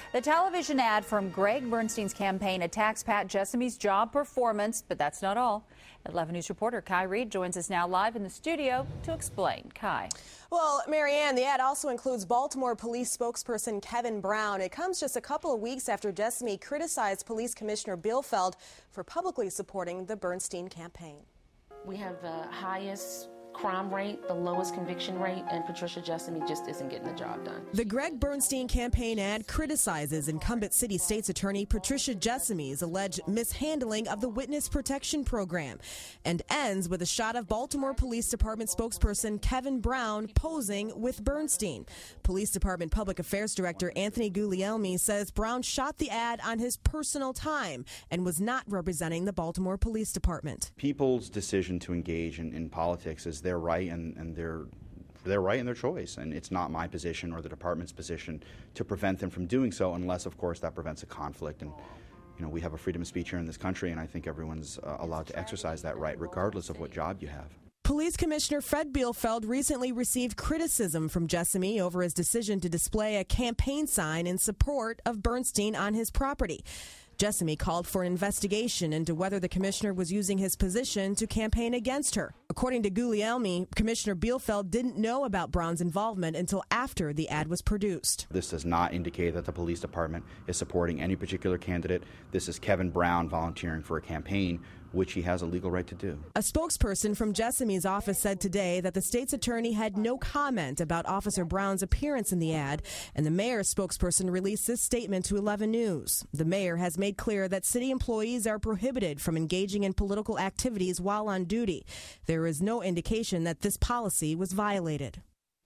The television ad from Gregg Bernstein's campaign attacks Pat Jessamy's job performance, but that's not all. 11 News reporter Kai Reed joins us now live in the studio to explain. Kai. Well, Marianne, the ad also includes Baltimore police spokesperson Kevin Brown. It comes just a couple of weeks after Jessamy criticized Police Commissioner Bielfeld for publicly supporting the Bernstein campaign. We have the highest crime rate, the lowest conviction rate, and Patricia Jessamy just isn't getting the job done. The Gregg Bernstein campaign ad criticizes incumbent city state's attorney Patricia Jessamy's alleged mishandling of the Witness Protection Program and ends with a shot of Baltimore Police Department spokesperson Kevin Brown posing with Bernstein. Police Department Public Affairs Director Anthony Guglielmi says Brown shot the ad on his personal time and was not representing the Baltimore Police Department. People's decision to engage in politics is their right and their right and their choice, and it's not my position or the department's position to prevent them from doing so, unless of course that prevents a conflict. And you know, we have a freedom of speech here in this country, and I think everyone's allowed to exercise that right regardless of what job you have. Police Commissioner Fred Bielfeld recently received criticism from Jessamy over his decision to display a campaign sign in support of Bernstein on his property. Jessamy called for an investigation into whether the commissioner was using his position to campaign against her. According to Guglielmi, Commissioner Bielfeld didn't know about Brown's involvement until after the ad was produced. This does not indicate that the police department is supporting any particular candidate. This is Kevin Brown volunteering for a campaign, which he has a legal right to do. A spokesperson from Jessamy's office said today that the state's attorney had no comment about Officer Brown's appearance in the ad, and the mayor's spokesperson released this statement to 11 News. The mayor has made clear that city employees are prohibited from engaging in political activities while on duty. There is no indication that this policy was violated.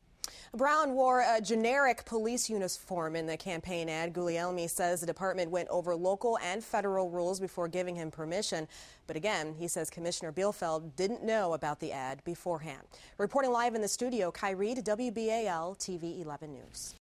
Brown wore a generic police uniform in the campaign ad. Guglielmi says the department went over local and federal rules before giving him permission. But again, he says Commissioner Bielfeld didn't know about the ad beforehand. Reporting live in the studio, Kai Reed, WBAL-TV 11 News.